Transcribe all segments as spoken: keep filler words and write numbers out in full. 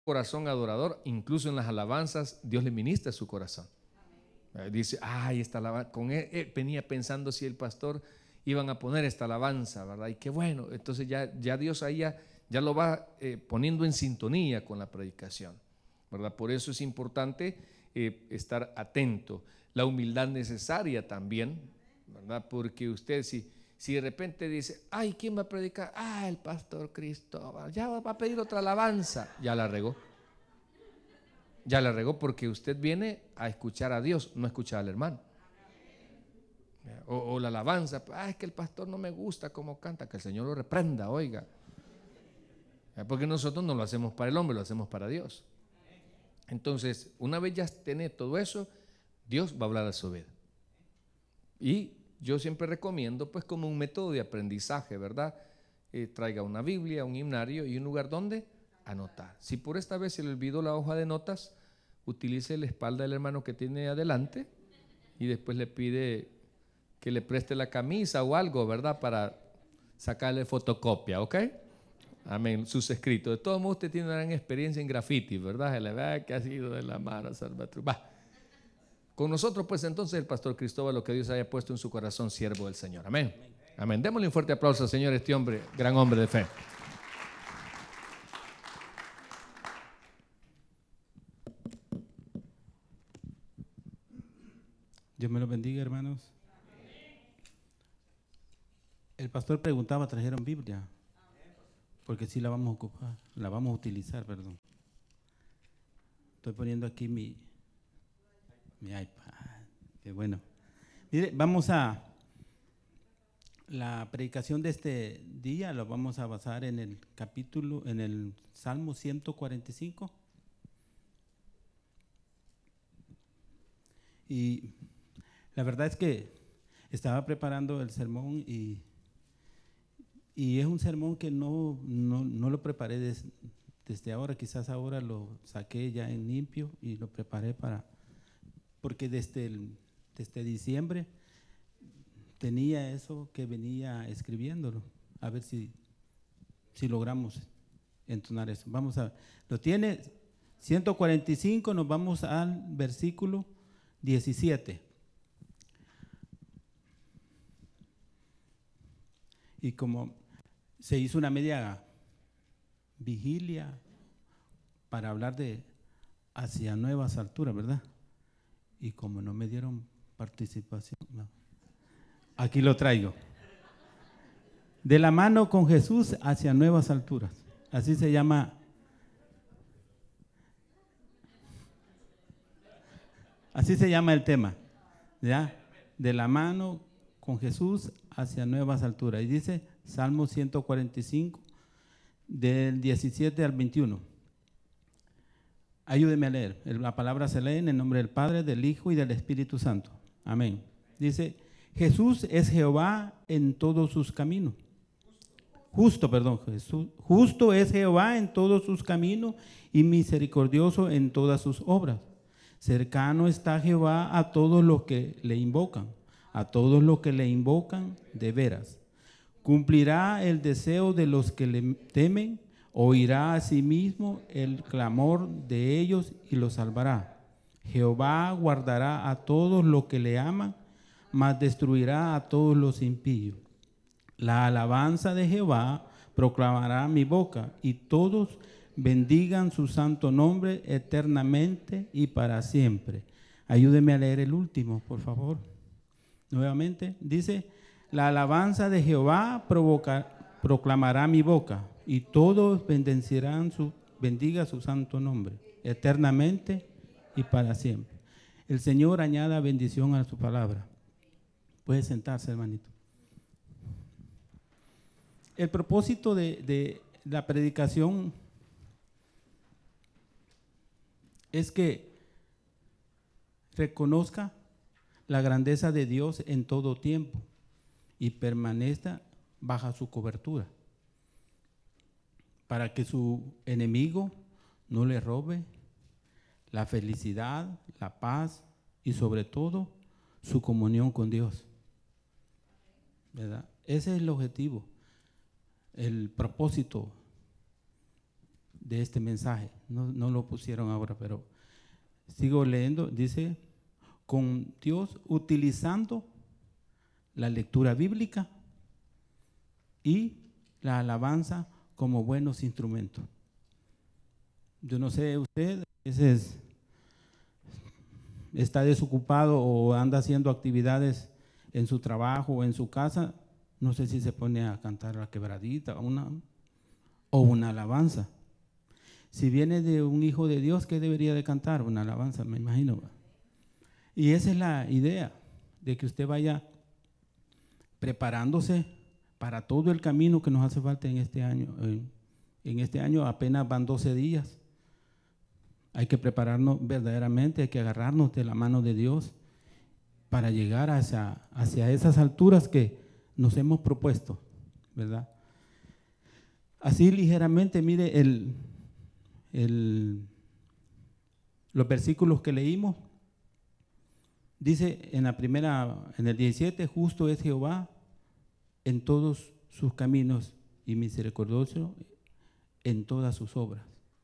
corazón adorador, incluso en las alabanzas, Dios le ministra su corazón. Dice, ay, esta alabanza, con él, él venía pensando si el pastor iban a poner esta alabanza, ¿verdad? Y qué bueno, entonces ya, ya Dios ahí ya, ya lo va eh, poniendo en sintonía con la predicación, ¿verdad? Por eso es importante eh, estar atento. La humildad necesaria también, ¿verdad? Porque usted si, si de repente dice, ay, ¿quién va a predicar? Ah, el pastor Cristóbal, ya va a pedir otra alabanza, ya la regó. Ya la regó porque usted viene a escuchar a Dios, no a escuchar al hermano. O, o la alabanza, ah, es que el pastor no me gusta cómo canta, que el Señor lo reprenda, oiga. Porque nosotros no lo hacemos para el hombre, lo hacemos para Dios. Entonces, una vez ya tiene todo eso, Dios va a hablar a su vida. Y yo siempre recomiendo, pues como un método de aprendizaje, ¿verdad? Eh, traiga una Biblia, un himnario y un lugar donde anotar. Si por esta vez se le olvidó la hoja de notas, utilice la espalda del hermano que tiene adelante y después le pide que le preste la camisa o algo, ¿verdad? Para sacarle fotocopia, ¿ok? Amén, sus escritos. De todos modos, usted tiene una gran experiencia en graffiti, ¿verdad? Se le ve que ha sido de la mano Salvatruc. Va. Con nosotros, pues entonces, el pastor Cristóbal, lo que Dios haya puesto en su corazón, siervo del Señor. Amén. Amén. Démosle un fuerte aplauso al Señor, este hombre, gran hombre de fe. Dios me los bendiga, hermanos. El pastor preguntaba, ¿trajeron Biblia? Porque sí la vamos a ocupar, la vamos a utilizar, perdón. Estoy poniendo aquí mi, mi iPad. Qué bueno. Mire, vamos a, la predicación de este día lo vamos a basar en el capítulo, en el Salmo ciento cuarenta y cinco. Y la verdad es que estaba preparando el sermón y, y es un sermón que no, no, no lo preparé des, desde ahora, quizás ahora lo saqué ya en limpio y lo preparé para, porque desde, el, desde diciembre tenía eso que venía escribiéndolo, a ver si, si logramos entonar eso. Vamos a ver, lo tiene ciento cuarenta y cinco, nos vamos al versículo diecisiete. Y como se hizo una media vigilia para hablar de hacia nuevas alturas, ¿verdad? Y como no me dieron participación, no. Aquí lo traigo. De la mano con Jesús hacia nuevas alturas. Así se llama. Así se llama el tema, ¿ya? De la mano con Jesús hacia nuevas alturas. Y dice Salmo ciento cuarenta y cinco, del diecisiete al veintiuno. Ayúdeme a leer. La palabra se lee en el nombre del Padre, del Hijo y del Espíritu Santo. Amén. Dice, Jesús es Jehová en todos sus caminos. Justo, perdón, Jesús. Justo es Jehová en todos sus caminos y misericordioso en todas sus obras. Cercano está Jehová a todos los que le invocan, a todos los que le invocan de veras. Cumplirá el deseo de los que le temen, oirá a sí mismo el clamor de ellos y los salvará. Jehová guardará a todos los que le aman, mas destruirá a todos los impíos. La alabanza de Jehová proclamará mi boca, y todos bendigan su santo nombre eternamente y para siempre. Ayúdeme a leer el último, por favor. Nuevamente, dice, la alabanza de Jehová provoca, proclamará mi boca, y todos bendecirán su, bendiga su santo nombre, eternamente y para siempre. El Señor añada bendición a su palabra. Puede sentarse, hermanito. El propósito de, de la predicación es que reconozca la grandeza de Dios en todo tiempo y permanezca bajo su cobertura, para que su enemigo no le robe la felicidad, la paz y sobre todo su comunión con Dios, ¿verdad? Ese es el objetivo, el propósito de este mensaje. No, no lo pusieron ahora, pero sigo leyendo. Dice, con Dios utilizando la lectura bíblica y la alabanza como buenos instrumentos. Yo no sé, usted ese es, está desocupado o anda haciendo actividades en su trabajo o en su casa, no sé si se pone a cantar la quebradita una, o una alabanza. Si viene de un hijo de Dios, ¿qué debería de cantar? Una alabanza, me imagino. Y esa es la idea, de que usted vaya preparándose para todo el camino que nos hace falta en este año. En, en este año apenas van doce días. Hay que prepararnos verdaderamente, hay que agarrarnos de la mano de Dios para llegar hacia, hacia esas alturas que nos hemos propuesto, ¿verdad? Así ligeramente, mire, el, el, los versículos que leímos, dice en la primera, en el diecisiete, justo es Jehová en todos sus caminos y misericordioso en todas sus obras.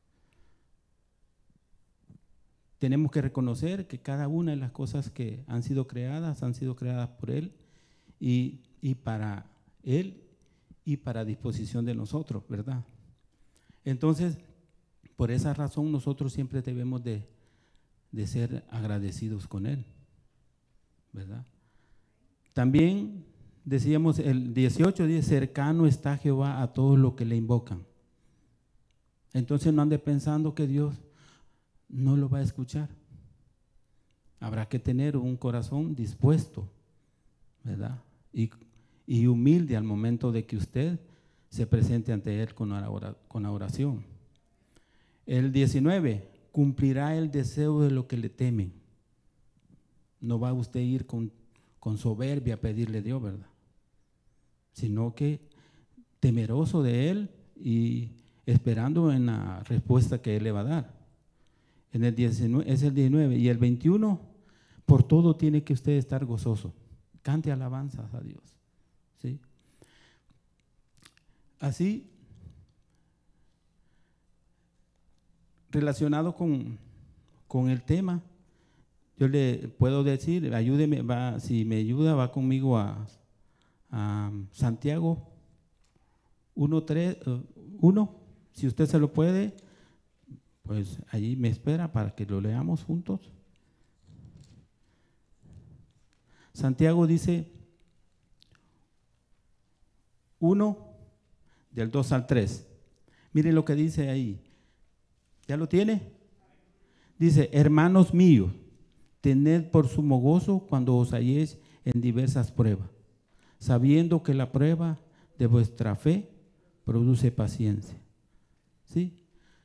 Tenemos que reconocer que cada una de las cosas que han sido creadas, han sido creadas por Él y, y para Él y para disposición de nosotros, ¿verdad? Entonces, por esa razón nosotros siempre debemos de, de ser agradecidos con Él, ¿verdad? También decíamos el dieciocho, dice, cercano está Jehová a todos los que le invocan. Entonces no ande pensando que Dios no lo va a escuchar. Habrá que tener un corazón dispuesto, ¿verdad? Y, y humilde al momento de que usted se presente ante Él con la, con la oración. El diecinueve, cumplirá el deseo de lo que le temen. No va usted a ir con, con soberbia a pedirle a Dios, ¿verdad? Sino que temeroso de Él y esperando en la respuesta que Él le va a dar. En el diecinueve, es el diecinueve. Y el veintiuno, por todo tiene que usted estar gozoso. Cante alabanzas a Dios, ¿sí? Así, relacionado con, con el tema, yo le puedo decir, ayúdeme, va, si me ayuda, va conmigo a, a Santiago uno, tres, uno, si usted se lo puede, pues allí me espera para que lo leamos juntos. Santiago dice uno, del dos al tres. Miren lo que dice ahí. ¿Ya lo tiene? Dice, hermanos míos, tened por sumo gozo cuando os halléis en diversas pruebas, sabiendo que la prueba de vuestra fe produce paciencia. ¿Sí?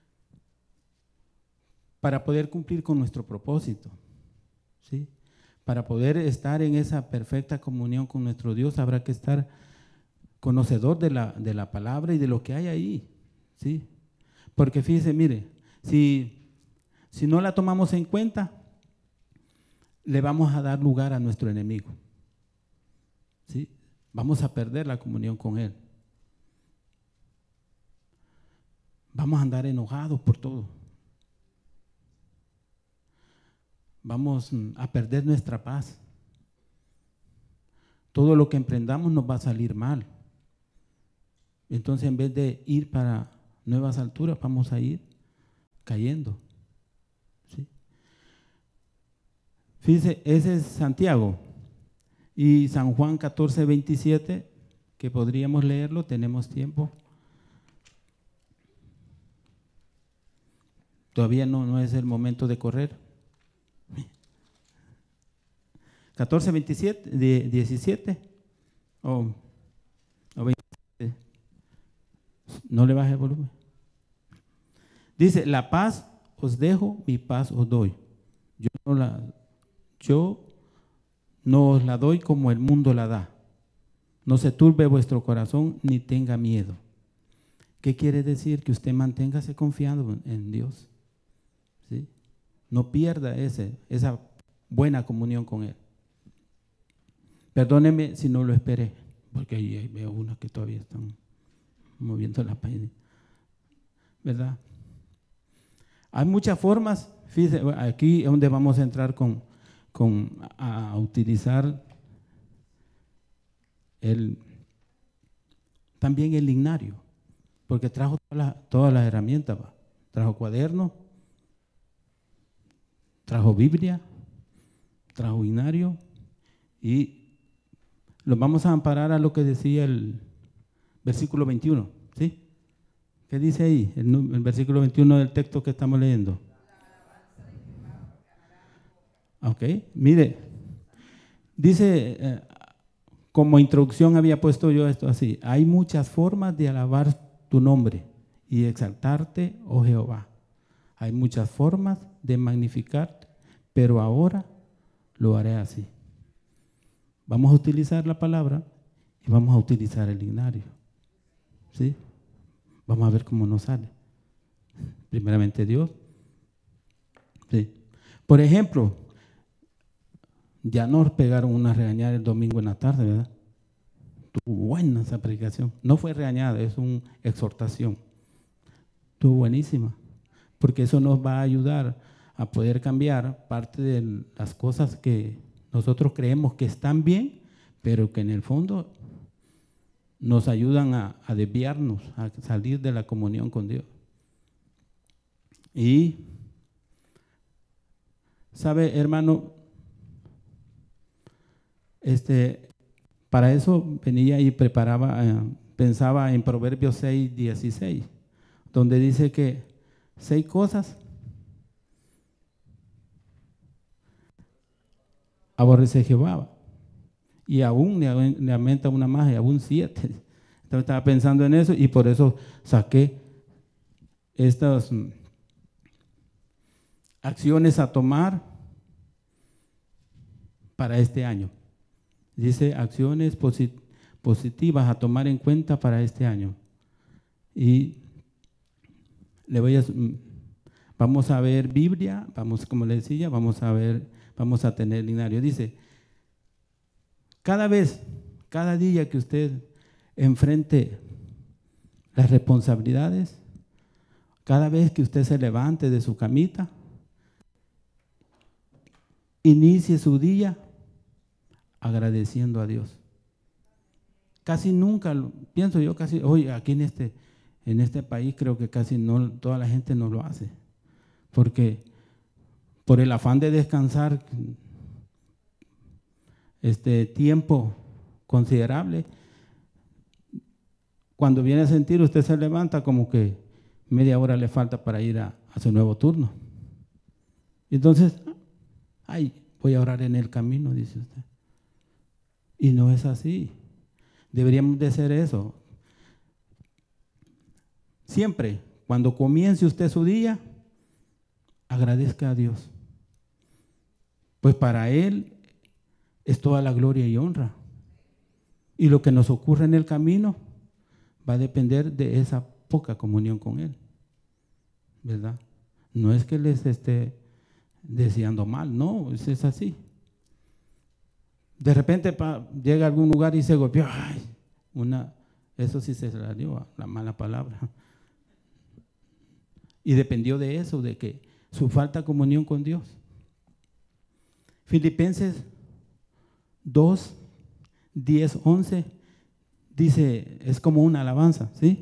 Para poder cumplir con nuestro propósito, ¿sí? Para poder estar en esa perfecta comunión con nuestro Dios, habrá que estar conocedor de la, de la palabra y de lo que hay ahí, ¿sí? Porque fíjese, mire, si, si no la tomamos en cuenta, le vamos a dar lugar a nuestro enemigo, ¿sí? Vamos a perder la comunión con Él. Vamos a andar enojados por todo. Vamos a perder nuestra paz. Todo lo que emprendamos nos va a salir mal. Entonces, en vez de ir para nuevas alturas, vamos a ir cayendo, ¿sí? Fíjese, ese es Santiago. Y San Juan catorce, veintisiete, que podríamos leerlo, tenemos tiempo. Todavía no, no es el momento de correr. catorce, veintisiete, diecisiete o, o veintisiete. No le baje el volumen. Dice, la paz os dejo, mi paz os doy. Yo no la, yo no os la doy como el mundo la da. No se turbe vuestro corazón ni tenga miedo. ¿Qué quiere decir? Que usted manténgase confiado en, en Dios, ¿sí? No pierda ese, esa buena comunión con Él. Perdóneme si no lo esperé, porque ahí, ahí veo unas que todavía están moviendo la página, ¿verdad? Hay muchas formas. Fíjense, aquí es donde vamos a entrar con, con a, a utilizar el, también el lignario, porque trajo todas las, todas las herramientas. ¿Va? Trajo cuaderno, trajo Biblia, trajo lignario, y los vamos a amparar a lo que decía el versículo veintiuno, ¿sí? ¿Qué dice ahí? El, el versículo veintiuno del texto que estamos leyendo. Ok, mire, dice, eh, como introducción había puesto yo esto así: hay muchas formas de alabar tu nombre y exaltarte, oh Jehová. Hay muchas formas de magnificarte, pero ahora lo haré así. Vamos a utilizar la palabra y vamos a utilizar el lignario, ¿sí? Vamos a ver cómo nos sale. Primeramente Dios. Sí. Por ejemplo, ya nos pegaron una regañada el domingo en la tarde, ¿verdad? Estuvo buena esa predicación. No fue regañada, es una exhortación. Estuvo buenísima, porque eso nos va a ayudar a poder cambiar parte de las cosas que nosotros creemos que están bien, pero que en el fondo nos ayudan a, a desviarnos, a salir de la comunión con Dios. Y, ¿sabe, hermano? Este, para eso venía y preparaba, eh, pensaba en Proverbios seis, dieciséis, donde dice que seis cosas aborrece Jehová, y aún le, le aumenta una más, y aún siete. Entonces estaba pensando en eso y por eso saqué estas mm, acciones a tomar para este año. Dice acciones posit- positivas a tomar en cuenta para este año. Y le voy a, vamos a ver Biblia, vamos, como le decía, vamos a ver, vamos a tener lignario. Dice, cada vez, cada día que usted enfrente las responsabilidades, cada vez que usted se levante de su camita, inicie su día agradeciendo a Dios. Casi nunca, pienso yo, casi, hoy aquí en este, en este país creo que casi no, toda la gente no lo hace, porque por el afán de descansar este tiempo considerable, cuando viene a sentir, usted se levanta como que media hora le falta para ir a, a su nuevo turno. Entonces, ay, voy a orar en el camino, dice usted. Y no es así. Deberíamos de hacer eso. Siempre, cuando comience usted su día, agradezca a Dios. Pues para Él es toda la gloria y honra. Y lo que nos ocurre en el camino va a depender de esa poca comunión con Él, ¿verdad? No es que les esté deseando mal, no, es así. De repente pa, llega a algún lugar y se golpeó, ay, una, eso sí se la dio, la mala palabra. Y dependió de eso, de que su falta de comunión con Dios. Filipenses dos, diez, once dice, es como una alabanza, ¿sí?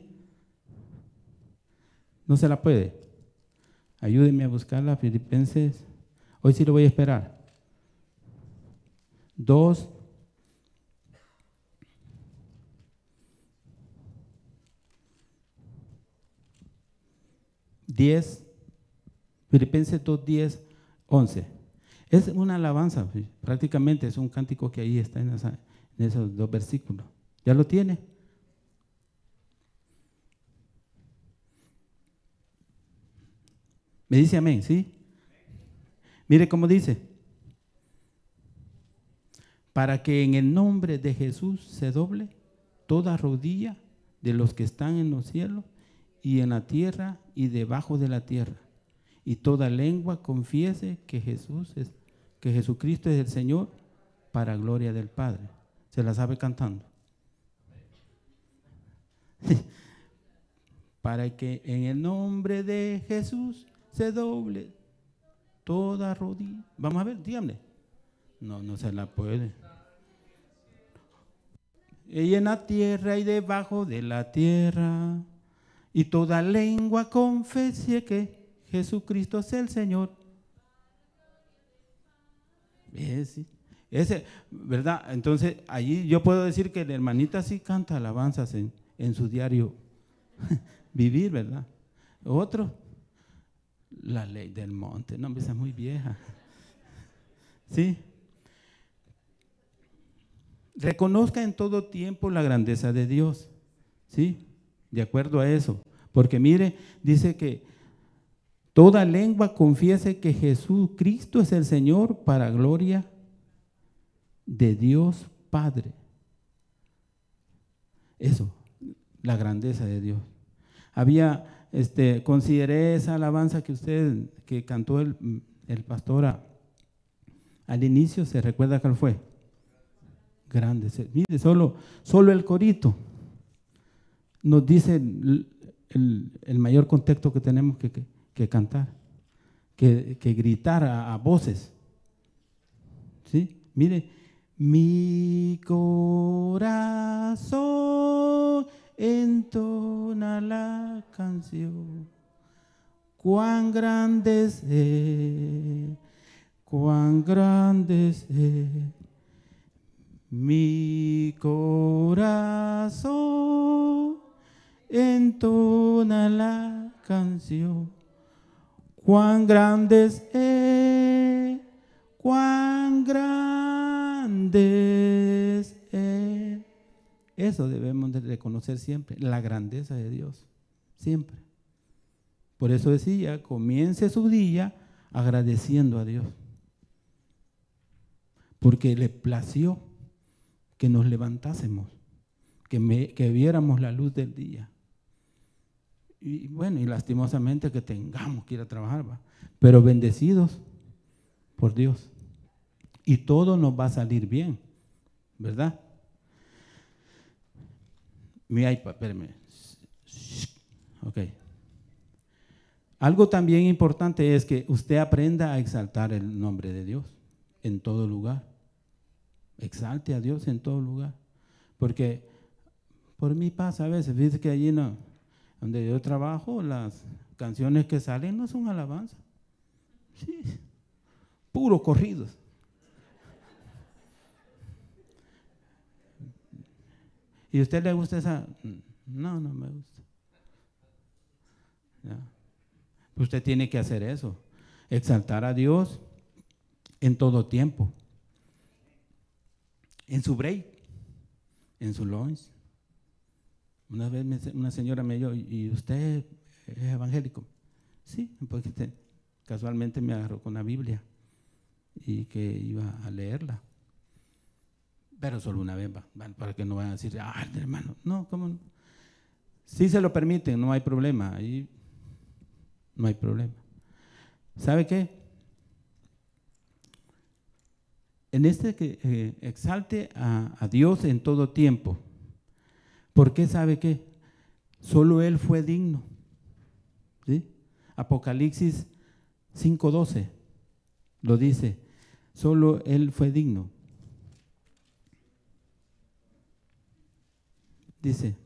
No se la puede. Ayúdenme a buscarla, Filipenses. Hoy sí lo voy a esperar. dos, diez, Filipenses dos, diez, once. Es una alabanza, prácticamente es un cántico que ahí está en, esa, en esos dos versículos. ¿Ya lo tiene? Me dice amén, ¿sí? Mire cómo dice. Para que en el nombre de Jesús se doble toda rodilla de los que están en los cielos y en la tierra y debajo de la tierra, y toda lengua confiese que Jesús es, que Jesucristo es el Señor, para gloria del Padre. ¿Se la sabe cantando? Para que en el nombre de Jesús se doble toda rodilla. Vamos a ver, díganme. No, no se la puede. Y en la tierra y debajo de la tierra, y toda lengua confese que Jesucristo es el Señor. Ese, ese, ¿verdad? Entonces, allí yo puedo decir que la hermanita sí canta alabanzas en, en su diario vivir, ¿verdad? Otro, la ley del monte, no, esa es muy vieja. ¿Sí? Reconozca en todo tiempo la grandeza de Dios, ¿sí? De acuerdo a eso, porque mire, dice que toda lengua confiese que Jesucristo es el Señor para gloria de Dios Padre. Eso, la grandeza de Dios. Había, este, consideré esa alabanza que usted, que cantó el, el pastor a, al inicio, ¿se recuerda cuál fue? Grande. Mire, solo, solo el corito nos dice el, el, el mayor contexto que tenemos que, que, que cantar, que, que gritar a, a voces. ¿Sí? Mire, mi corazón entona la canción, cuán grande es Él, cuán grande es Él. Mi corazón entona la canción, cuán grande es Él, cuán grande es Él. Eso debemos de reconocer siempre, la grandeza de Dios, siempre. Por eso decía, comience su día agradeciendo a Dios, porque le plació que nos levantásemos, que, me, que viéramos la luz del día. Y bueno, y lastimosamente que tengamos que ir a trabajar, ¿va? Pero bendecidos por Dios. Y todo nos va a salir bien, ¿verdad? Mi iPad, espérame. Ok. Algo también importante es que usted aprenda a exaltar el nombre de Dios en todo lugar. Exalte a Dios en todo lugar, porque por mí pasa a veces, dice que allí no, donde yo trabajo, las canciones que salen no son alabanza, sí, puros corridos. ¿Y a usted le gusta esa? No, no me gusta. ¿Ya? Usted tiene que hacer eso, exaltar a Dios en todo tiempo. En su break, en su lunch. Una vez me, una señora me dijo, ¿y usted es evangélico? Sí, porque te, casualmente me agarró con la Biblia y que iba a leerla. Pero solo una vez, para que no vayan a decir, ah, hermano, no, ¿cómo no? Si se lo permiten, no hay problema, ahí no hay problema. ¿Sabe qué? En este que eh, exalte a, a Dios en todo tiempo. ¿Por qué? ¿Sabe qué? Solo Él fue digno. ¿Sí? Apocalipsis cinco doce lo dice. Solo Él fue digno. Dice,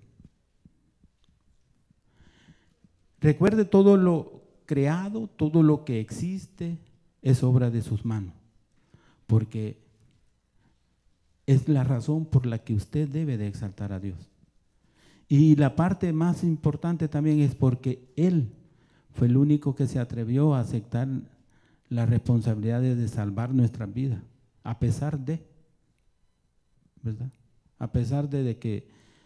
recuerde todo lo creado, todo lo que existe es obra de sus manos. Porque es la razón por la que usted debe de exaltar a Dios. Y la parte más importante también es porque Él fue el único que se atrevió a aceptar las responsabilidades de salvar nuestras vidas, a pesar de, ¿verdad? A pesar de, de que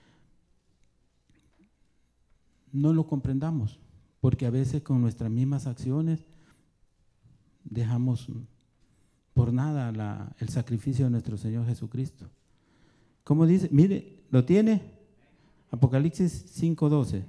no lo comprendamos, porque a veces con nuestras mismas acciones dejamos por nada la, el sacrificio de nuestro Señor Jesucristo. ¿Cómo dice? Mire, ¿lo tiene? Apocalipsis cinco doce.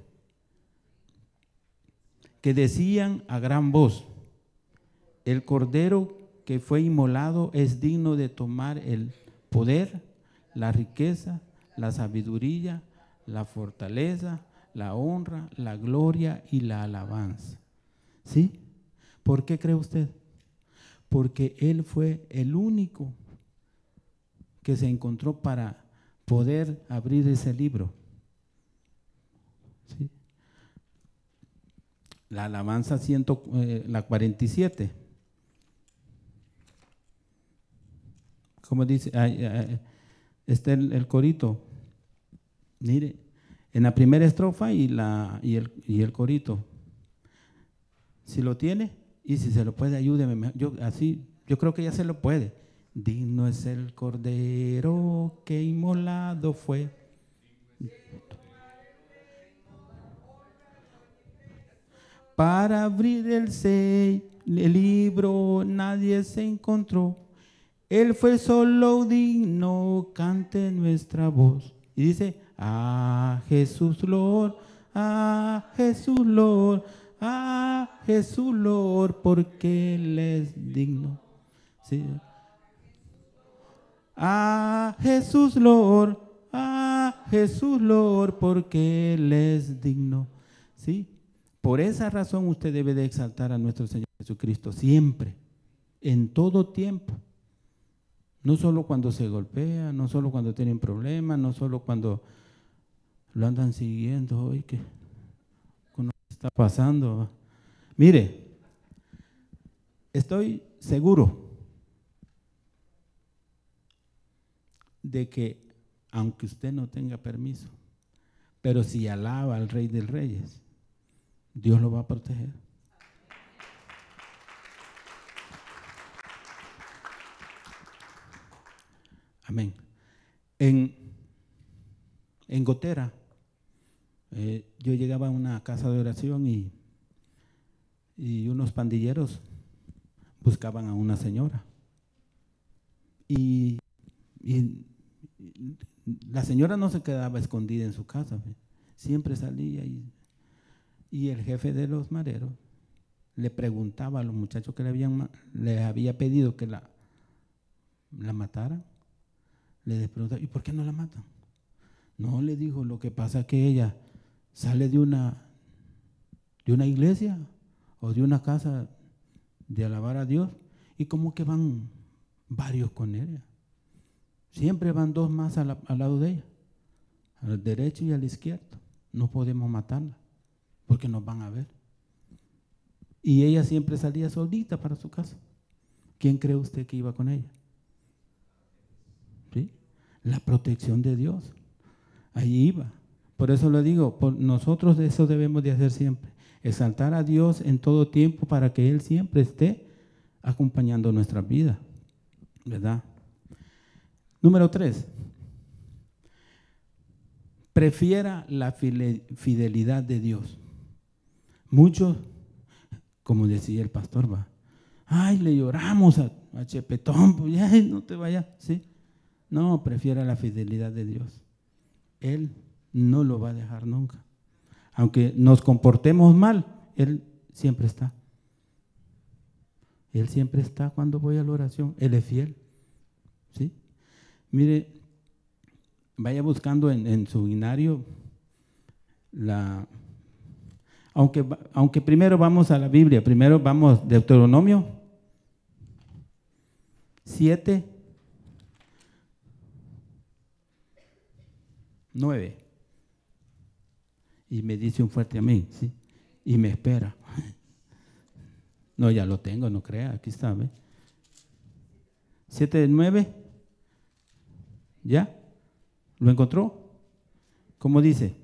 Que decían a gran voz, el Cordero que fue inmolado es digno de tomar el poder, la riqueza, la sabiduría, la fortaleza, la honra, la gloria y la alabanza. ¿Sí? ¿Por qué cree usted? Porque Él fue el único que se encontró para poder abrir ese libro. ¿Sí? La alabanza ciento, eh, la cuarenta y siete. ¿Cómo dice? Ay, ay, está el, el corito. Mire, en la primera estrofa y, la, y, el, y el corito. Si lo tiene y si se lo puede, ayúdeme. Yo, así, yo creo que ya se lo puede. Digno es el cordero que inmolado fue. Para abrir el, sello, el libro nadie se encontró. Él fue solo digno, cante nuestra voz. Y dice, ah, Jesús Lord, ah, Jesús Lord, ah, Jesús Lord, porque Él es digno. ¿Sí? Ah, Jesús Lord, ah, Jesús Lord, porque Él es digno. ¿Sí? Por esa razón usted debe de exaltar a nuestro Señor Jesucristo siempre, en todo tiempo. No solo cuando se golpea, no solo cuando tienen problemas, no solo cuando lo andan siguiendo. Hoy ¿qué está pasando? Mire, estoy seguro de que, aunque usted no tenga permiso, pero si alaba al Rey de Reyes, Dios lo va a proteger. Amén. En, en Gotera, eh, yo llegaba a una casa de oración y, y unos pandilleros buscaban a una señora. Y, y la señora no se quedaba escondida en su casa, siempre salía y, y el jefe de los mareros le preguntaba a los muchachos que le habían le había pedido que la, la mataran. Le preguntaba, ¿y por qué no la matan? No, le dijo, lo que pasa es que ella sale de una, de una iglesia o de una casa de alabar a Dios y como que van varios con ella. Siempre van dos más la, al lado de ella, al derecho y al izquierdo. No podemos matarla porque nos van a ver. Y ella siempre salía solita para su casa. ¿Quién cree usted que iba con ella? ¿Sí? La protección de Dios. Ahí iba. Por eso le digo, por nosotros eso debemos de hacer siempre. Exaltar a Dios en todo tiempo para que Él siempre esté acompañando nuestra vida. ¿Verdad? Número tres. Prefiera la fidelidad de Dios. Muchos, como decía el pastor, va, ay, le lloramos a, a Chepetón, pues, ay, no te vayas, ¿sí? No, prefiera la fidelidad de Dios. Él no lo va a dejar nunca. Aunque nos comportemos mal, Él siempre está. Él siempre está cuando voy a la oración. Él es fiel. ¿Sí? Mire, vaya buscando en, en su binario la... Aunque, aunque primero vamos a la Biblia, primero vamos Deuteronomio siete, nueve. Y me dice un fuerte amén, ¿sí? Y me espera. No, ya lo tengo, no crea, aquí está, ¿ve? siete, nueve. ¿Ya? ¿Lo encontró? ¿Cómo dice?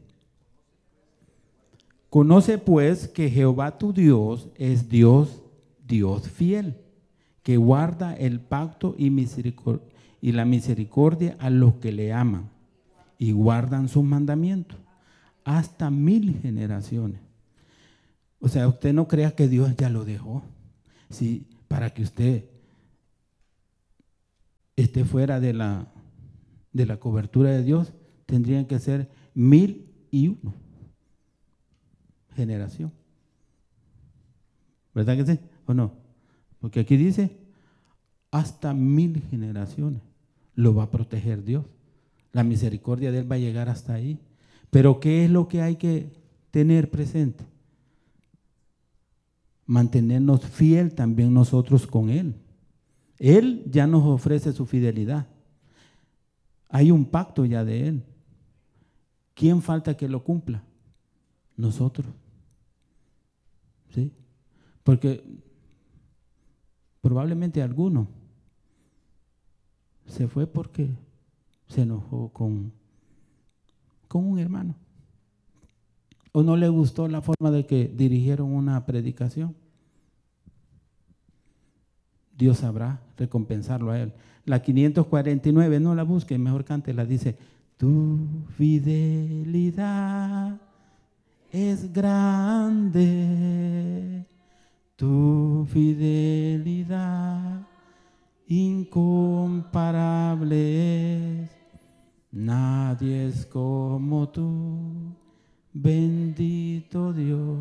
Conoce pues que Jehová tu Dios es Dios, Dios fiel, que guarda el pacto y, misericordia, y la misericordia a los que le aman y guardan sus mandamientos hasta mil generaciones. O sea, usted no crea que Dios ya lo dejó. Sí, para que usted esté fuera de la, de la cobertura de Dios, tendrían que ser mil y uno generación. ¿Verdad que sí? ¿O no? Porque aquí dice, hasta mil generaciones lo va a proteger Dios. La misericordia de Él va a llegar hasta ahí. Pero ¿qué es lo que hay que tener presente? mantenernos fiel también nosotros con Él. Él ya nos ofrece su fidelidad. Hay un pacto ya de Él. ¿Quién falta que lo cumpla? Nosotros. ¿Sí? Porque probablemente alguno se fue porque se enojó con, con un hermano. O no le gustó la forma de que dirigieron una predicación. Dios sabrá recompensarlo a él. La quinientos cuarenta y nueve, no la busque, mejor cántela, dice: tu fidelidad es grande, tu fidelidad incomparable es, nadie es como tú, bendito Dios.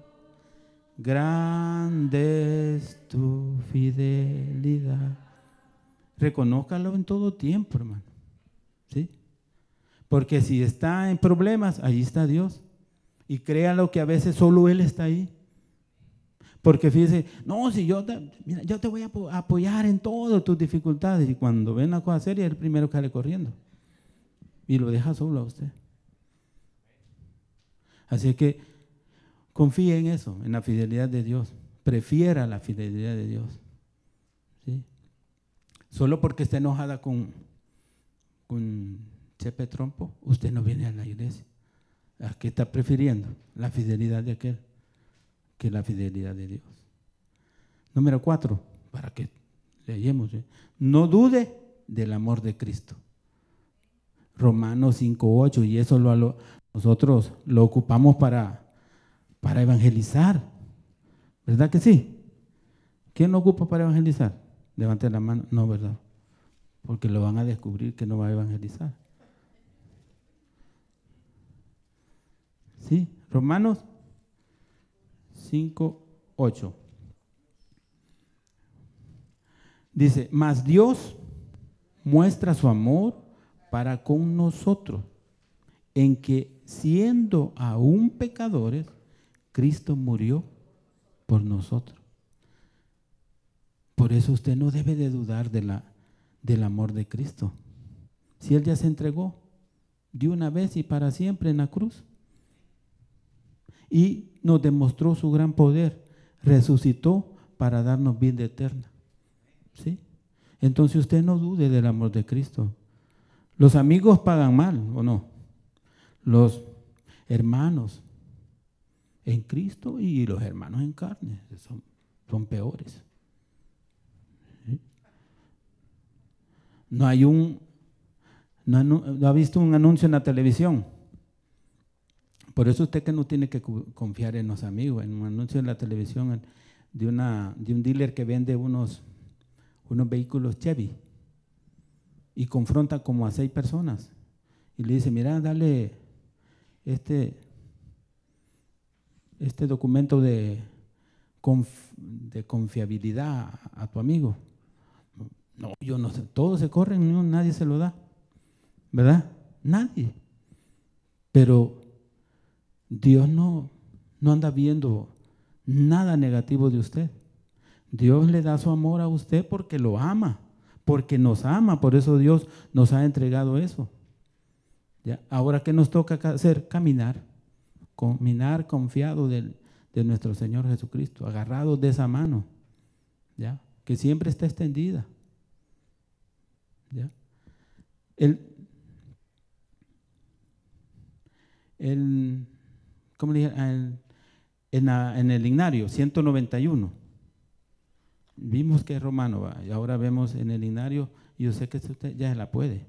Grande es tu fidelidad. Reconózcalo en todo tiempo, hermano. ¿Sí? Porque si está en problemas, ahí está Dios. Y créalo que a veces solo Él está ahí. Porque fíjese, no, si yo te, mira, yo te voy a apoyar en todas tus dificultades. Y cuando ven la cosa seria, es el primero que sale corriendo. Y lo deja solo a usted. Así que confíe en eso, en la fidelidad de Dios. Prefiera la fidelidad de Dios. ¿Sí? Solo porque está enojada con, con Chepe Trompo, usted no viene a la iglesia. ¿A qué está prefiriendo? La fidelidad de aquel que la fidelidad de Dios. Número cuatro, para que leemos, ¿eh? No dude del amor de Cristo. Romanos cinco ocho, y eso lo, lo, nosotros lo ocupamos para, para evangelizar. ¿Verdad que sí? ¿Quién lo ocupa para evangelizar? Levante la mano. No, ¿verdad? Porque lo van a descubrir que no va a evangelizar. ¿Sí? Romanos cinco ocho. Dice, mas Dios muestra su amor para con nosotros, en que siendo aún pecadores, Cristo murió por nosotros. Por eso usted no debe de dudar de la, del amor de Cristo. Si Él ya se entregó de una vez y para siempre en la cruz y nos demostró su gran poder, resucitó para darnos vida eterna. ¿Sí? Entonces usted no dude del amor de Cristo. Los amigos pagan mal, ¿o no? Los hermanos en Cristo y los hermanos en carne son, son peores. ¿Sí? No hay un, no, no ha visto un anuncio en la televisión. Por eso usted que no tiene que confiar en los amigos. En un anuncio en la televisión de, una, de un dealer que vende unos, unos vehículos Chevy y confronta como a seis personas y le dice, mira, dale este, este documento de, conf, de confiabilidad a, a tu amigo. No, yo no sé, todos se corren, no, nadie se lo da, ¿verdad? Nadie. Pero Dios no, no anda viendo nada negativo de usted. Dios le da su amor a usted porque lo ama, porque nos ama, por eso Dios nos ha entregado eso. ¿Ya? Ahora, ¿qué nos toca hacer? Caminar, caminar confiado del, de nuestro Señor Jesucristo, agarrados de esa mano, ¿ya? Que siempre está extendida. ¿Ya? El, el, ¿cómo le dije? El, en, la, en el Ignario, ciento noventa y uno. Vimos que es romano, ¿va? Y ahora vemos en el Ignario, y yo sé que usted ya la puede.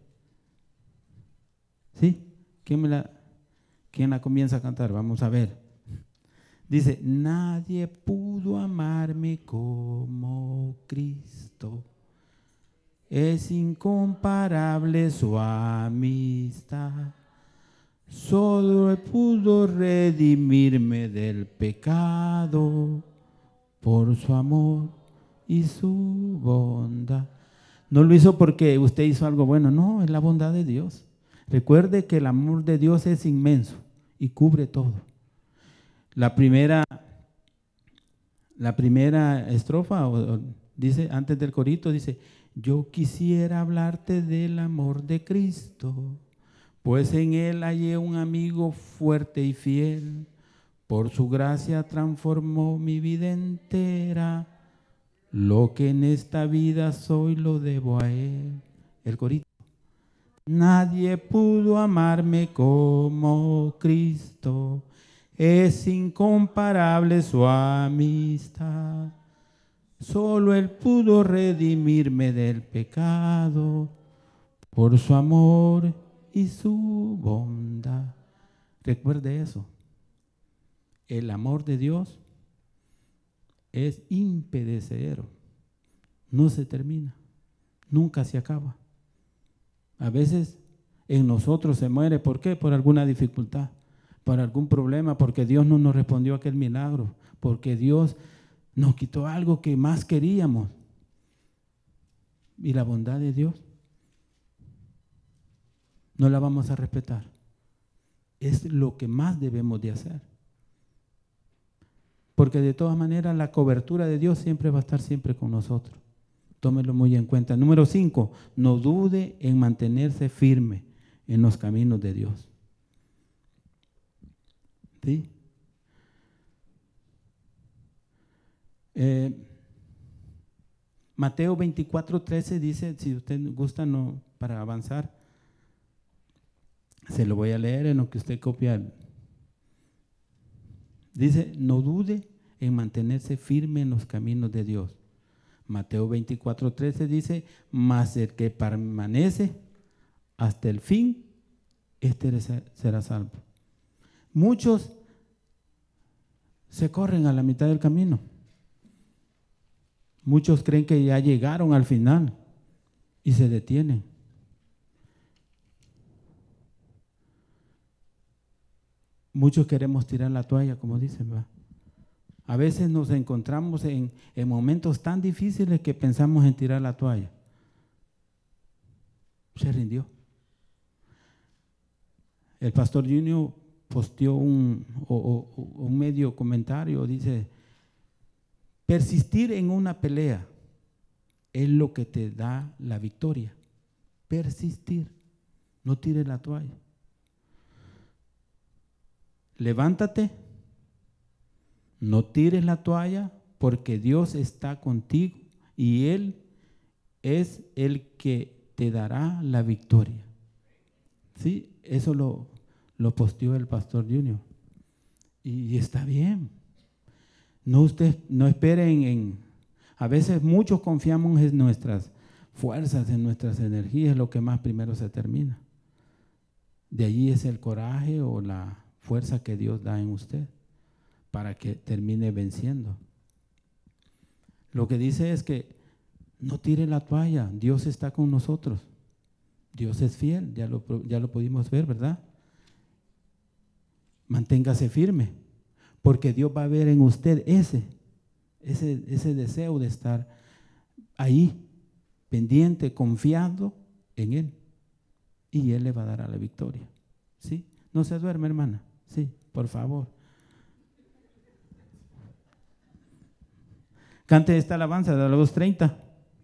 ¿Sí? ¿Quién, me la, ¿Quién la comienza a cantar? Vamos a ver. Dice, nadie pudo amarme como Cristo. Es incomparable su amistad. Solo pudo redimirme del pecado por su amor y su bondad. No lo hizo porque usted hizo algo bueno, no, es la bondad de Dios. Recuerde que el amor de Dios es inmenso y cubre todo. La primera, la primera estrofa, o, o, dice, antes del corito, dice, yo quisiera hablarte del amor de Cristo, pues en Él hallé un amigo fuerte y fiel, por su gracia transformó mi vida entera, lo que en esta vida soy lo debo a Él. El corito. Nadie pudo amarme como Cristo, es incomparable su amistad. Solo Él pudo redimirme del pecado, por su amor y su bondad. Recuerde eso. El amor de Dios es imperecedero. No se termina. Nunca se acaba. A veces en nosotros se muere. ¿Por qué? Por alguna dificultad, por algún problema, porque Dios no nos respondió a aquel milagro, porque Dios nos quitó algo que más queríamos. Y la bondad de Dios no la vamos a respetar. Es lo que más debemos de hacer. Porque de todas maneras la cobertura de Dios siempre va a estar siempre con nosotros. Tómelo muy en cuenta. Número cinco, no dude en mantenerse firme en los caminos de Dios. ¿Sí? Eh, Mateo veinticuatro, trece dice, si usted gusta no, para avanzar, se lo voy a leer en lo que usted copia. Dice, no dude en mantenerse firme en los caminos de Dios. Mateo veinticuatro, trece dice, mas el que permanece hasta el fin, este será salvo. Muchos se corren a la mitad del camino. Muchos creen que ya llegaron al final y se detienen. Muchos queremos tirar la toalla, como dicen, ¿va? A veces nos encontramos en, en momentos tan difíciles que pensamos en tirar la toalla. Se rindió. El pastor Junior posteó un, o, o, un medio comentario, dice, persistir en una pelea es lo que te da la victoria. Persistir, no tires la toalla. Levántate, no tires la toalla, porque Dios está contigo y Él es el que te dará la victoria. ¿Sí? Eso lo, lo posteó el pastor Junior. Y, y está bien. No, usted, no esperen en... A veces muchos confiamos en nuestras fuerzas, en nuestras energías, es lo que más primero se termina. De allí es el coraje o la fuerza que Dios da en usted para que termine venciendo. Lo que dice es que no tire la toalla, Dios está con nosotros. Dios es fiel, ya lo, ya lo pudimos ver, ¿verdad? Manténgase firme, porque Dios va a ver en usted ese, ese, ese deseo de estar ahí, pendiente, confiando en Él. Y Él le va a dar a la victoria. ¿Sí? No se duerme, hermana. Sí, por favor. Cante esta alabanza de la dos treinta.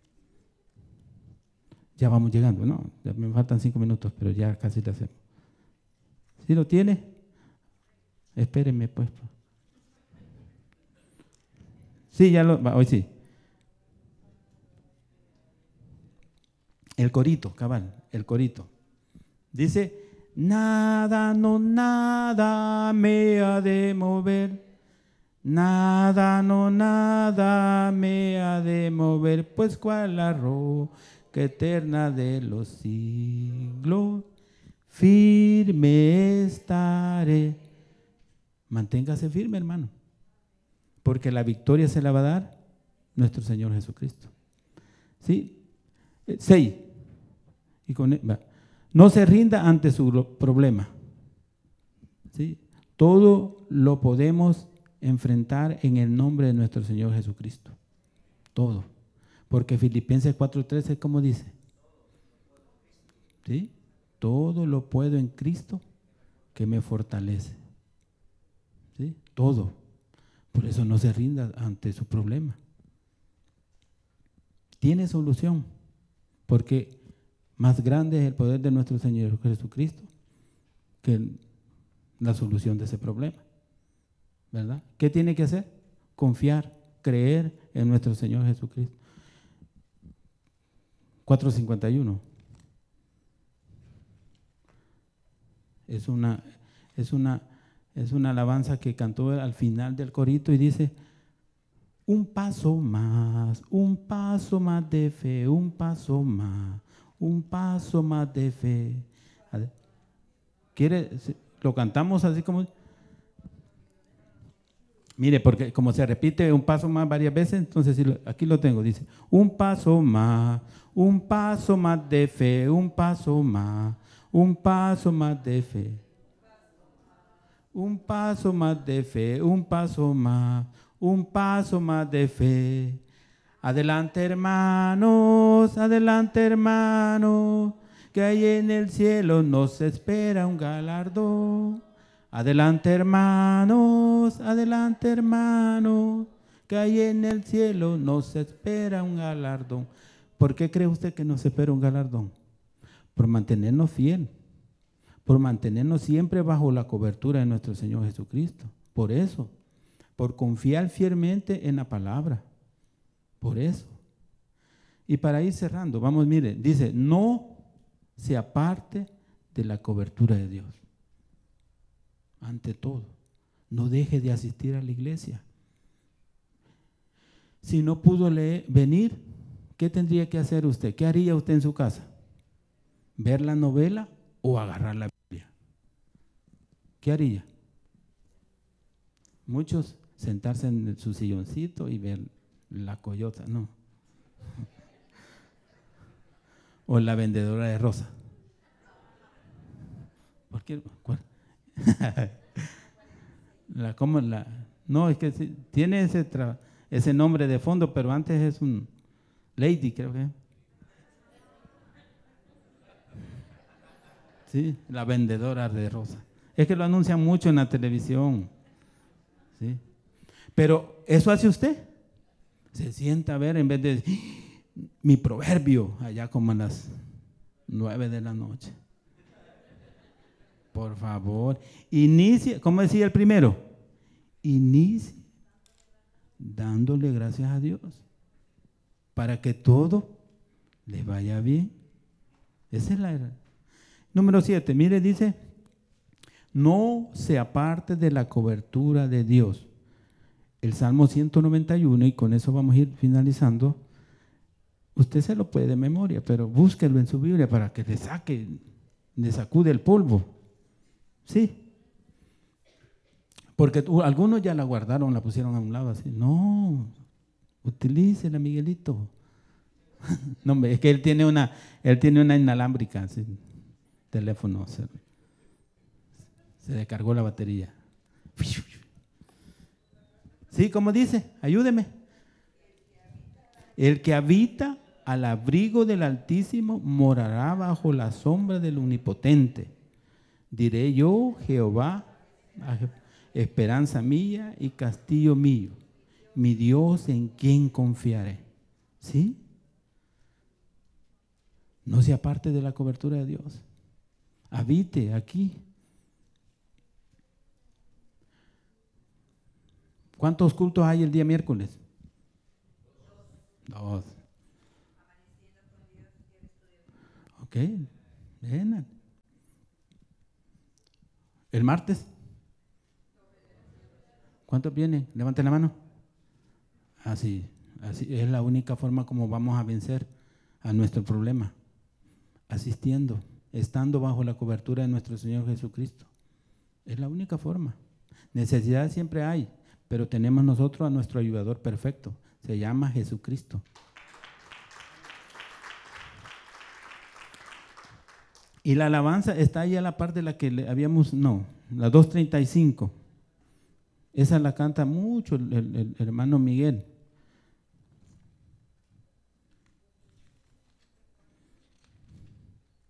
Ya vamos llegando, ¿no? Ya me faltan cinco minutos, pero ya casi lo hacemos. ¿Sí lo tiene? Espérenme, pues. Sí, ya lo, hoy sí. El corito, cabal, el corito. Dice, nada, no nada me ha de mover, nada, no nada me ha de mover, pues cual la roca eterna de los siglos, firme estaré. Manténgase firme, hermano, porque la victoria se la va a dar nuestro Señor Jesucristo. ¿Sí? Seis. Y con, va. No se rinda ante su problema. ¿Sí? Todo lo podemos enfrentar en el nombre de nuestro Señor Jesucristo. Todo. Porque Filipenses cuatro trece, ¿cómo dice? ¿Sí? Todo lo puedo en Cristo que me fortalece. ¿Sí? Todo. Por eso no se rinda ante su problema. Tiene solución, porque más grande es el poder de nuestro Señor Jesucristo que la solución de ese problema, ¿verdad? ¿Qué tiene que hacer? Confiar, creer en nuestro Señor Jesucristo. cuatro cincuenta y uno. Es una, es una, es una alabanza que cantó al final del corito y dice: un paso más, un paso más de fe, un paso más, un paso más de fe. ¿Quiere? Lo cantamos así como... Mire, porque como se repite un paso más varias veces, entonces aquí lo tengo, dice: un paso más, un paso más de fe, un paso más, un paso más de fe. Un paso más de fe, un paso más, un paso más de fe. Adelante, hermanos, adelante, hermanos, que ahí en el cielo nos espera un galardón. Adelante, hermanos, adelante, hermanos, que ahí en el cielo nos espera un galardón. ¿Por qué cree usted que nos espera un galardón? Por mantenernos fieles, por mantenernos siempre bajo la cobertura de nuestro Señor Jesucristo. Por eso, por confiar fielmente en la palabra. Por eso. Y para ir cerrando, vamos, mire, dice: no se aparte de la cobertura de Dios. Ante todo, no deje de asistir a la iglesia. Si no pudo leer, venir, ¿qué tendría que hacer usted? ¿Qué haría usted en su casa? ¿Ver la novela o agarrar la Biblia? ¿Qué haría? Muchos sentarse en su silloncito y ver la coyota, no. O la vendedora de rosa. ¿Por qué? ¿Cuál? la, ¿Cómo la? No, es que sí, tiene ese, tra, ese nombre de fondo, pero antes es un lady, creo que. Sí, la vendedora de rosa. Es que lo anuncian mucho en la televisión. Sí. Pero eso hace usted. Se sienta a ver en vez de mi proverbio allá como a las nueve de la noche. Por favor, inicie, ¿cómo decía el primero? Inicie dándole gracias a Dios para que todo le vaya bien. Esa es la era. Número siete, mire, dice: no se aparte de la cobertura de Dios. El Salmo ciento noventa y uno, y con eso vamos a ir finalizando. Usted se lo puede de memoria, pero búsquelo en su Biblia para que le saque, le sacude el polvo. Sí. Porque tú, algunos ya la guardaron, la pusieron a un lado así. No, utilícela, Miguelito. No, hombre, es que él tiene una, él tiene una inalámbrica, así, teléfono, se, se descargó la batería. Sí, como dice, ayúdeme. El que habita al abrigo del Altísimo morará bajo la sombra del Omnipotente. Diré yo, Jehová, esperanza mía y castillo mío, mi Dios en quien confiaré. ¿Sí? No se aparte de la cobertura de Dios. Habite aquí. ¿Cuántos cultos hay el día miércoles? Dos. Ok, ven. ¿El martes? ¿Cuántos vienen? Levanten la mano. Así, así es la única forma como vamos a vencer a nuestro problema. Asistiendo, estando bajo la cobertura de nuestro Señor Jesucristo. Es la única forma. Necesidad siempre hay, pero tenemos nosotros a nuestro ayudador perfecto. Se llama Jesucristo. Y la alabanza está ahí a la par de la que le habíamos, no, la doscientos treinta y cinco. Esa la canta mucho el, el, el hermano Miguel.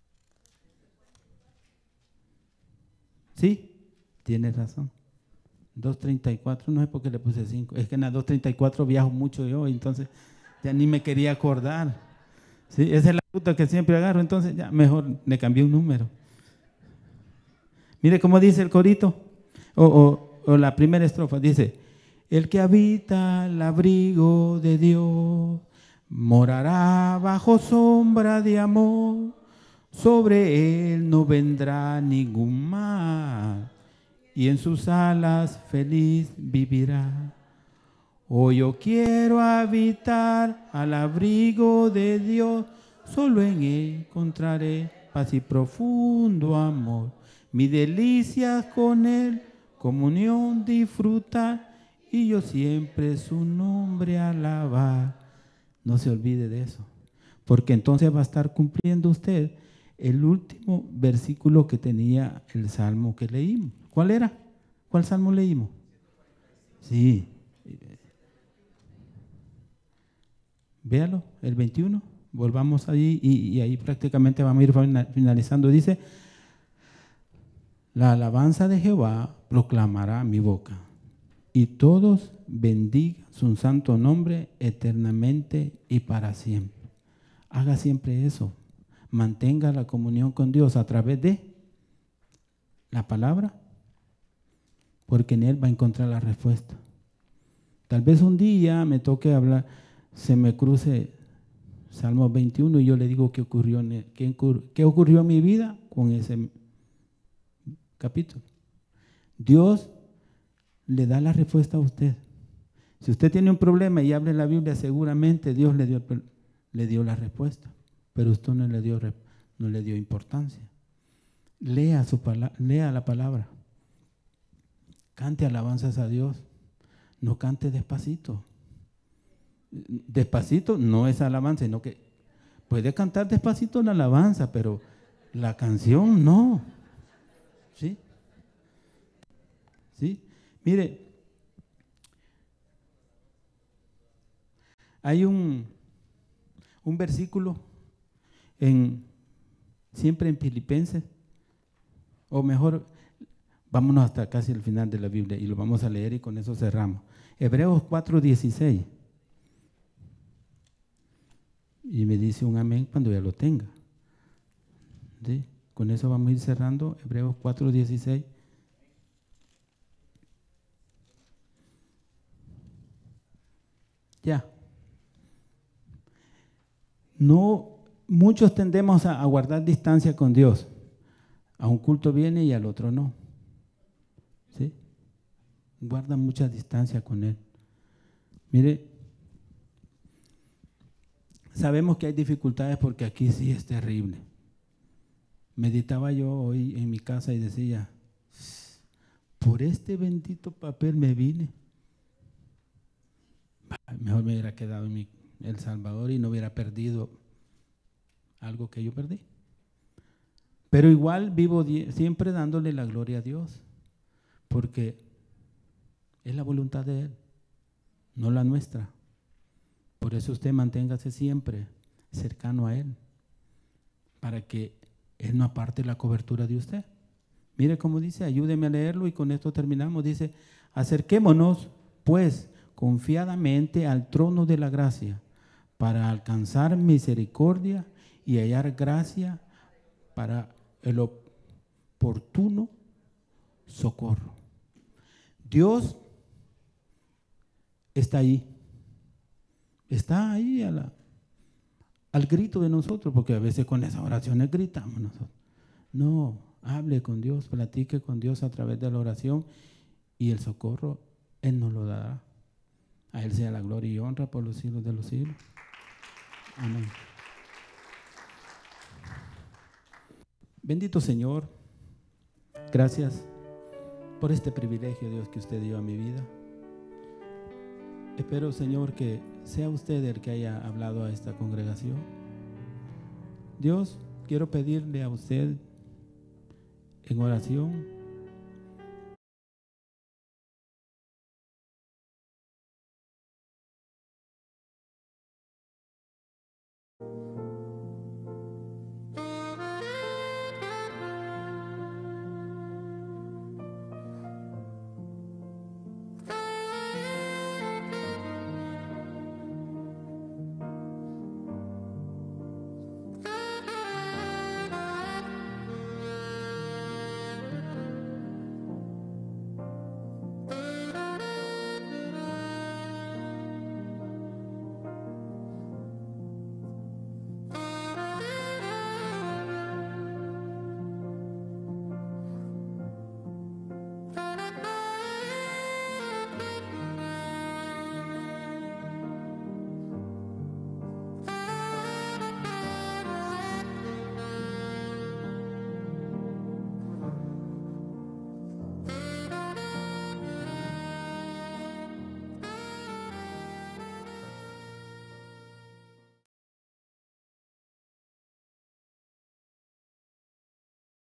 Sí, tienes razón. dos treinta y cuatro, no sé por qué le puse cinco. Es que en la dos treinta y cuatro viajo mucho yo, entonces ya ni me quería acordar. Sí, esa es la ruta que siempre agarro, entonces ya mejor le cambié un número. Mire cómo dice el corito, o, o, o la primera estrofa, dice: el que habita el abrigo de Dios morará bajo sombra de amor, sobre él no vendrá ningún mal, y en sus alas feliz vivirá. Hoy yo quiero habitar al abrigo de Dios, solo en él encontraré paz y profundo amor. Mi delicia con él, comunión disfrutar, y yo siempre su nombre alabar. No se olvide de eso, porque entonces va a estar cumpliendo usted el último versículo que tenía el salmo que leímos. ¿Cuál era? ¿Cuál salmo leímos? Sí. Véalo, el veintiuno. Volvamos allí y, y ahí prácticamente vamos a ir finalizando. Dice: la alabanza de Jehová proclamará mi boca, y todos bendigan su santo nombre eternamente y para siempre. Haga siempre eso. Mantenga la comunión con Dios a través de la palabra, porque en él va a encontrar la respuesta. Tal vez un día me toque hablar, se me cruce Salmo veintiuno y yo le digo qué ocurrió, en, qué, qué ocurrió en mi vida con ese capítulo. Dios le da la respuesta a usted. Si usted tiene un problema y abre la Biblia, seguramente Dios le dio, le dio la respuesta, pero usted no le dio, no le dio importancia. Lea, su, lea la palabra. Cante alabanzas a Dios. No cante despacito. Despacito no es alabanza, sino que puede cantar despacito la alabanza, pero la canción no. ¿Sí? ¿Sí? Mire, hay un, un versículo en, siempre en Filipenses, o mejor, vámonos hasta casi el final de la Biblia y lo vamos a leer y con eso cerramos. Hebreos cuatro dieciséis. Y me dice un amén cuando ya lo tenga. ¿Sí? Con eso vamos a ir cerrando. Hebreos cuatro dieciséis. Ya. No, muchos tendemos a, a guardar distancia con Dios. A un culto viene y al otro no. ¿Sí? Guarda mucha distancia con Él. Mire, sabemos que hay dificultades porque aquí sí es terrible. Meditaba yo hoy en mi casa y decía, por este bendito papel me vine. Mejor me hubiera quedado en mi, El Salvador y no hubiera perdido algo que yo perdí. Pero igual vivo siempre dándole la gloria a Dios, porque es la voluntad de Él, no la nuestra. Por eso usted manténgase siempre cercano a Él, para que Él no aparte la cobertura de usted. Mire cómo dice, ayúdeme a leerlo y con esto terminamos. Dice, acerquémonos pues confiadamente al trono de la gracia para alcanzar misericordia y hallar gracia para el oportuno socorro. Dios está ahí, está ahí a la, al grito de nosotros, porque a veces con esas oraciones gritamos nosotros. No, hable con Dios, platique con Dios a través de la oración y el socorro Él nos lo dará. A Él sea la gloria y honra por los siglos de los siglos. Amén. Bendito Señor, gracias por este privilegio, Dios, que usted dio a mi vida. Espero, Señor, que sea usted el que haya hablado a esta congregación. Dios, quiero pedirle a usted en oración